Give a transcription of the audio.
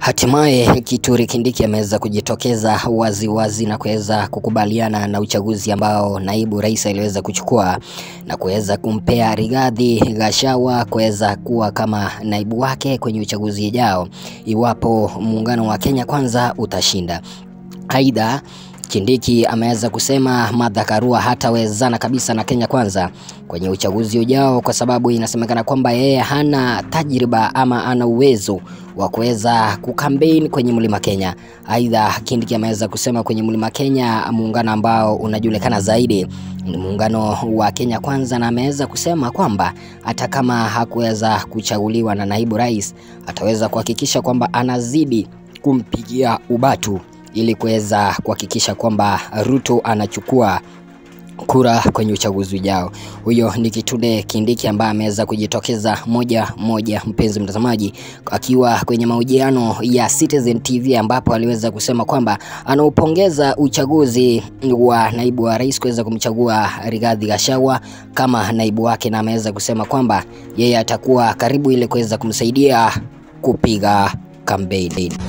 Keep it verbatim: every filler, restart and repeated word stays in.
Hatimaye Kithure Kindiki ameweza kujitokeza wazi wazi na kuweza kukubaliana na uchaguzi ambao naibu rais aliweza kuchukua na kuweza kumpea Rigathi Gachagua kuweza kuwa kama naibu wake kwenye uchaguzi ujao iwapo muungano wa Kenya Kwanza utashinda. Aidha, Kindiki ameweza kusema Martha Karua hatawezana kabisa na Kenya Kwanza kwenye uchaguzi ujao kwa sababu inasemekana kwamba yeye hana tajriba ama ana uwezo wa kuweza kukampeni kwenye Mlima Kenya. Aidha, Kindiki ameweza kusema kwenye Mlima Kenya muungano ambao unajulikana zaidi ni muungano wa Kenya Kwanza, na ameweza kusema kwamba hata kama hakuweza kuchaguliwa na naibu rais ataweza kuhakikisha kwamba anazidi kumpigia ubatu ili kuweza kuhakikisha kwamba Ruto anachukua kura kwenye uchaguzi ujao. Huyo ni Kithure Kindiki ambaye ameweza kujitokeza moja moja, mpenzi mtazamaji, akiwa kwenye mahojiano ya Citizen T V ambapo aliweza kusema kwamba anaupongeza uchaguzi wa naibu wa rais kuweza kumchagua Rigathi Gachagua kama naibu wake, na ameweza kusema kwamba yeye atakuwa karibu ili kuweza kumsaidia kupiga kampeni.